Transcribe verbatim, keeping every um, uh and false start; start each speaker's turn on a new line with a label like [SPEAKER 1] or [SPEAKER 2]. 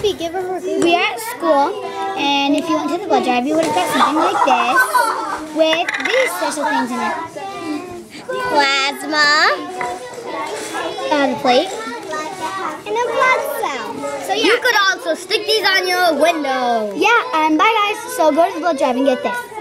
[SPEAKER 1] Poppy, give her her baby.
[SPEAKER 2] We are at school, and if you went to the blood drive, you would have got something like this with these special things in it.
[SPEAKER 1] Plasma.
[SPEAKER 2] Uh, the plate.
[SPEAKER 1] And a blood cell.
[SPEAKER 2] So yeah.
[SPEAKER 1] You could also stick these on your window.
[SPEAKER 2] Yeah, and bye guys. So go to the blood drive and get this.